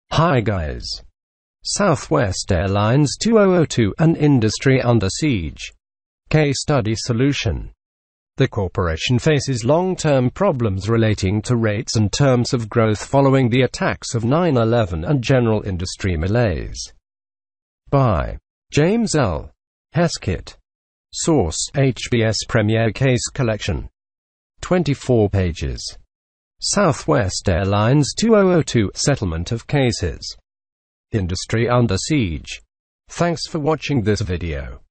Hi guys. Southwest Airlines 2002, an industry under siege. Case study solution. The corporation faces long-term problems relating to rates and terms of growth following the attacks of 9/11 and general industry malaise. By James L. Heskett. Source: HBS Premier Case Collection. 24 pages. Southwest Airlines 2002 Settlement of Cases. Industry under siege. Thanks for watching this video.